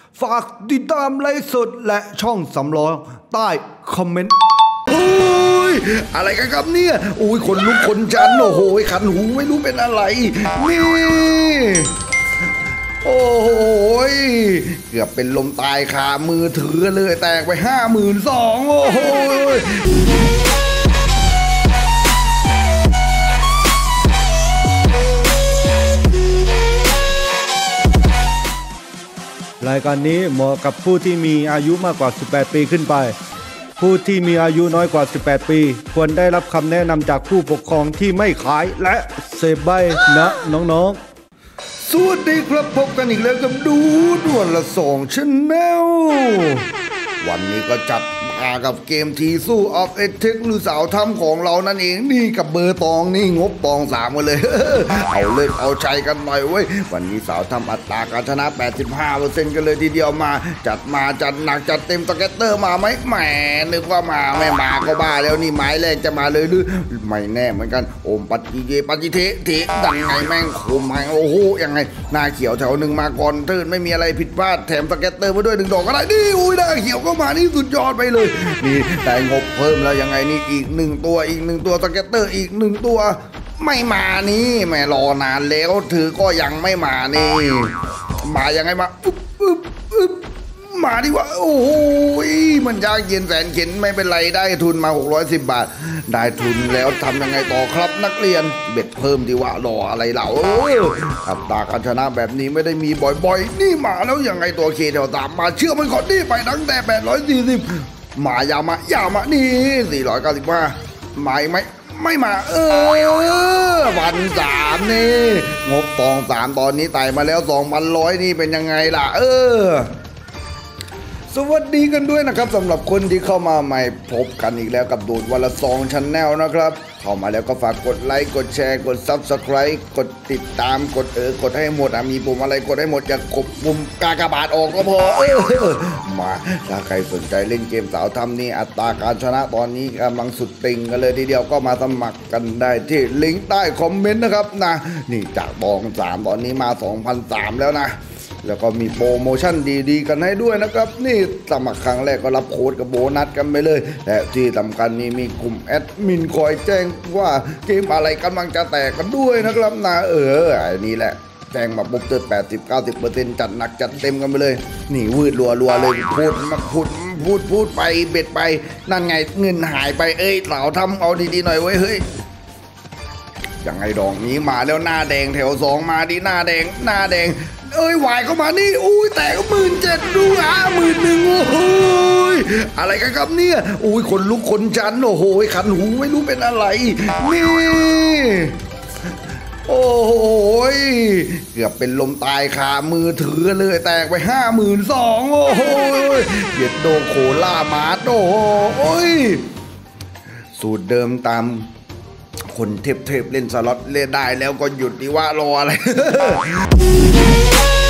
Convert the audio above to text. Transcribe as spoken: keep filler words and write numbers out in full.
ฝากติดตามไลฟ์สดและช่องสำรองใต้คอมเมนต์โอ้ยอะไรกันครับเนี่ยโอ้ยคนลุกคนจันโอ้โหขันหูไม่รู้เป็นอะไรนี่โอ้ยเกือบเป็นลมตายคามือถือเลยแตกไปห้าหมื่นสองโอ้โหรายการนี้เหมาะกับผู้ที่มีอายุมากกว่าสิบแปดปีขึ้นไปผู้ที่มีอายุน้อยกว่าสิบแปดปีควรได้รับคำแนะนำจากผู้ปกครองที่ไม่ขายและเสพใบนะน้องๆสวัสดีครับพบกันอีกแล้วกับดูด่วนละสองชแนลวันนี้ก็จัดมากับเกมทีสู้ออฟเอทเทคหรือสาวถ้ำของเรานั่นเองนี่กับเบอร์ตองนี่งบตองสามกันเลยเอาเลิกเอาใจกันหน่อยเว้ยวันนี้สาวถ้ำอัตราการชนะ แปดสิบห้าเปอร์เซ็นต์ กันเลยทีเดียวมาจัดมาจัดหนักจัดเต็มสเก็ตเตอร์มาไหมแหมนึกว่ามาไม่มาก็บ้าแล้วนี่ไม้แรกจะมาเลยหรือไม่แน่เหมือนกันโอมปัจจิเยปัจจิเทเทดังไงแม่งโคมแม่งโอ้โหยังไงหน้าเขียวแถวหนึ่งมาก่อนเทินไม่มีอะไรผิดพลาดแถมสเก็ตเตอร์มาด้วยหนึ่งดอกก็ได้นี่อุ้ยหน้าเขียวก็มานี่สุดยอดไปเลยนี่ได้งบเพิ่มแล้วยังไงนี่อีกหนึ่งตัวอีกหนึ่งตัวสเก็ตเตอร์อีกหนึ่งตัวไม่มานี่แม่รอนานแล้วถือก็ยังไม่มานี่มายังไงมาอุ๊บอุ๊บอุ๊บมาดิวะโอ้โหมันยากเย็นแสนเข็ญไม่เป็นไรได้ทุนมาหกร้อยสิบบาทได้ทุนแล้วทำยังไงต่อครับนักเรียนเบ็ดเพิ่มดีวะรออะไรเหล่าอัตราการชนะแบบนี้ไม่ได้มีบ่อยๆนี่มาแล้วยังไงตัวเคแถวสามมาเชื่อมันก่อนนี่ไปตั้งแต่แปดร้อยสี่สิบมายามายามานี่สี่ร้อยเก้าสิบห้ามาไหมไม่มาเออวันสามนี่งบตองสามตอนนี้ไต่มาแล้วสองพันร้อยนี่เป็นยังไงล่ะเออสวัสดีกันด้วยนะครับสำหรับคนที่เข้ามาใหม่พบกันอีกแล้วกับดูดวันละสองชั้นแนลนะครับเข้ามาแล้วก็ฝากกดไลค์กดแชร์กด ซับสไครบ์ กดติดตามกดเออกดให้หมดมีปุ่มอะไรกดให้หมดอย่ากดปุ่มกากบาทออกก็พอเออมาถ้าใครสนใจเล่นเกมสาวทำนี่อัตราการชนะตอนนี้กำลังสุดติ่งกันเลยทีเดียวก็มาสมัครกันได้ที่ลิงก์ใต้คอมเมนต์นะครับนะนี่จากบองสามตอนนี้มา สองพันสามร้อย แล้วนะแล้วก็มีโปรโมชั่นดีๆกันให้ด้วยนะครับนี่สมัครครั้งแรกก็รับโค้ดกับโบนัสกันไปเลยและที่สำคัญนี่มีกลุ่มแอดมินคอยแจ้งว่าเกมอะไรกำลังจะแตกกันด้วยนะครับนะเอออันนี้แหละแจ้งมาปุ๊บเติม แปดสิบ เก้าสิบเปอร์เซ็นต์ จัดหนักจัดเต็มกันไปเลยนี่วืดรัวๆเลยพูดมาพูดพูดพูดไปเบ็ดไปนั่นไงเงินหายไปเอ้ยสาวทำเอาดีๆหน่อยเว้ยเฮ้ยยังไงดอกนี้มาแล้วหน้าแดงแถวสองมาดิหน้าแดงหน้าแดงเอ้ยวายเข้ามานี่อุ้ยแตกหมื่นเจ็ดดูอ่ะหมื่นหนึ่งโอ้ยอะไรกันครับเนี่ยอุ้ยคนลุกคนจันโอ้โหขันหูไม่รู้เป็นอะไรนี่โอ้โหเกือบเป็นลมตายคามือถือเลยแตกไปห้าหมื่นสองโอ้โหเย็ดโดโคล่ามาโต้โอ้ยสูตรเดิมตามคนเทพๆเล่นสล็อตเล่นได้แล้วก็หยุดดีว่ารออะไร